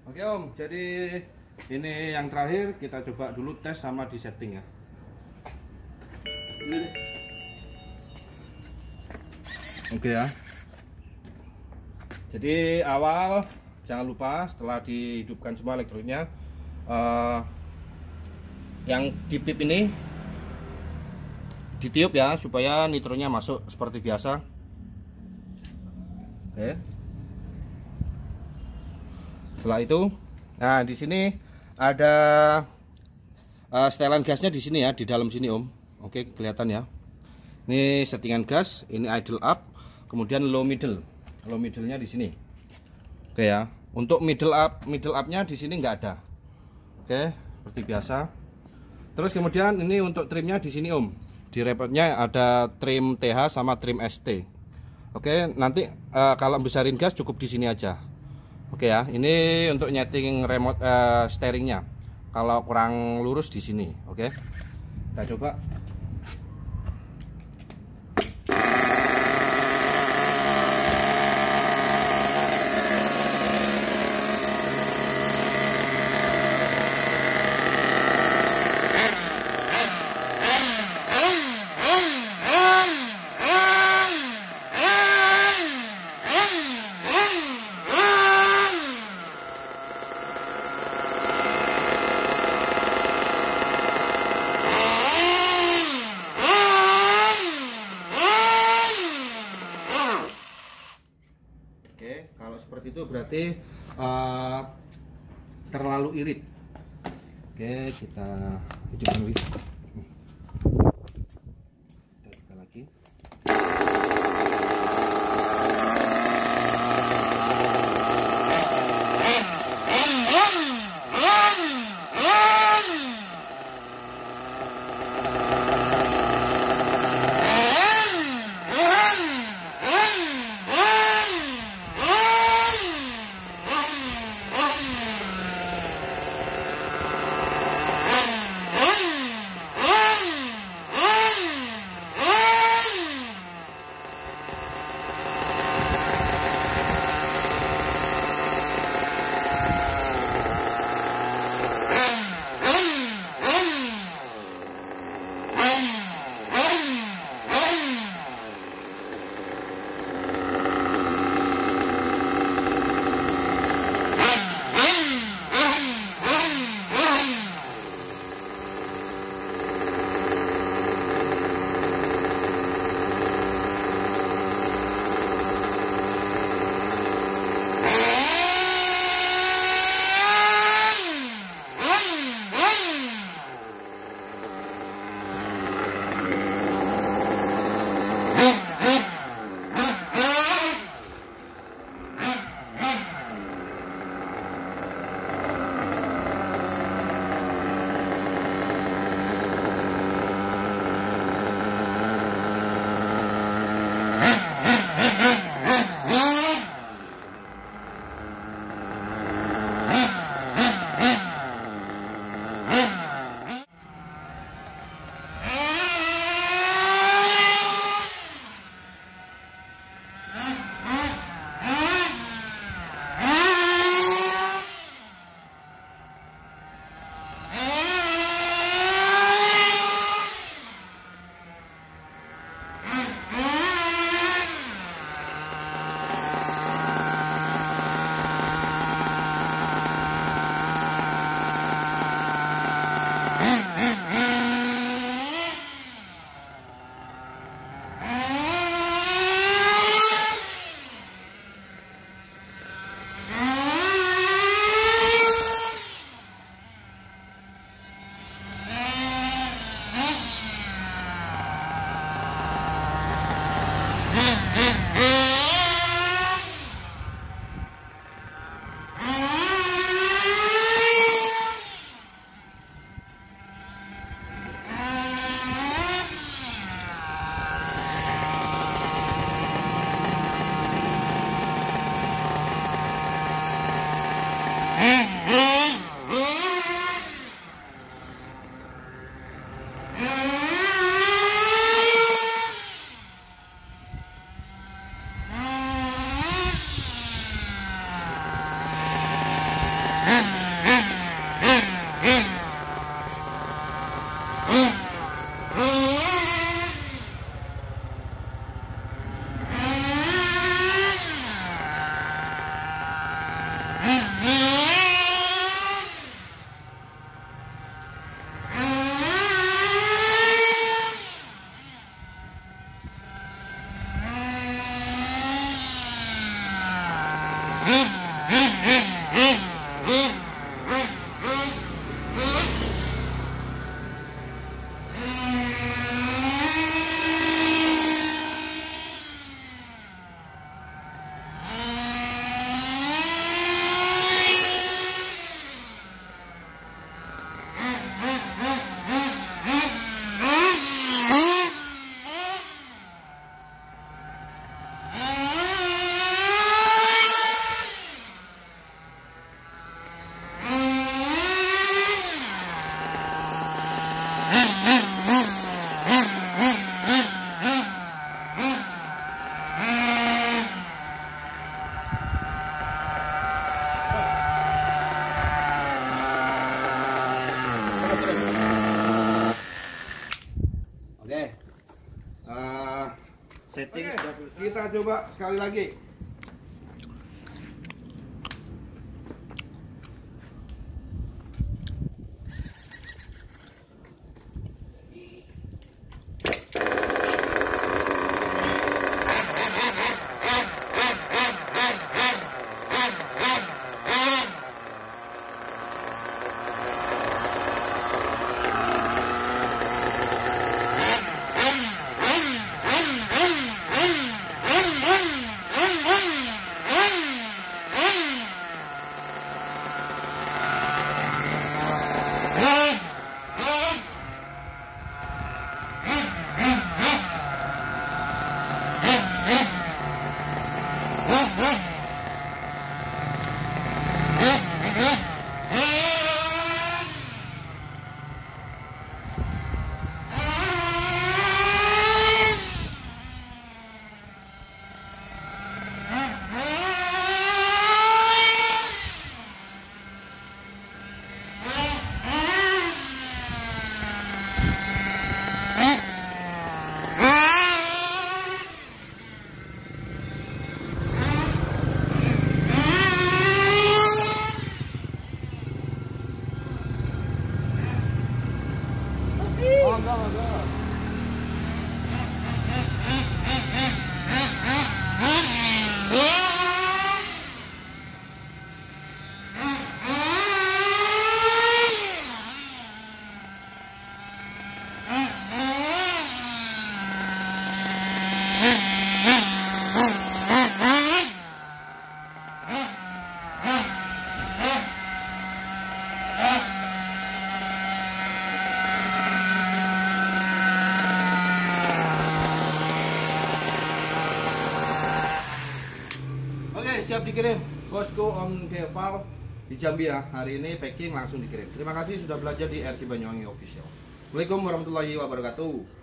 Oke Om, jadi ini yang terakhir kita coba dulu tes sama di setting ya. Oke ya. Jadi awal jangan lupa setelah dihidupkan semua elektroniknya, yang di pip ini ditiup ya supaya nitronya masuk seperti biasa. Oke. Setelah itu, nah di sini ada setelan gasnya di sini ya, di dalam sini Om. Oke, kelihatan ya. Ini settingan gas, ini idle up, kemudian low middle. Low middle-nya di sini. Oke ya. Untuk middle up-nya di sini nggak ada. Oke, seperti biasa. Terus kemudian ini untuk trimnya di sini Om. Di repotnya ada trim TH sama trim ST. Oke, nanti kalau besarin gas cukup di sini aja. Oke ya, ini untuk nyeting remote steeringnya. Kalau kurang lurus di sini, oke. Kita coba. Oke, kalau seperti itu berarti terlalu irit. Oke, kita hidupkan lagi. Kita hidupkan lagi. fitting. Kita coba sekali lagi. Siap dikirim. Bosku Om Keval di Jambi ya. Hari ini packing langsung dikirim. Terima kasih sudah belajar di RC Banyuwangi Official. Assalamualaikum warahmatullahi wabarakatuh.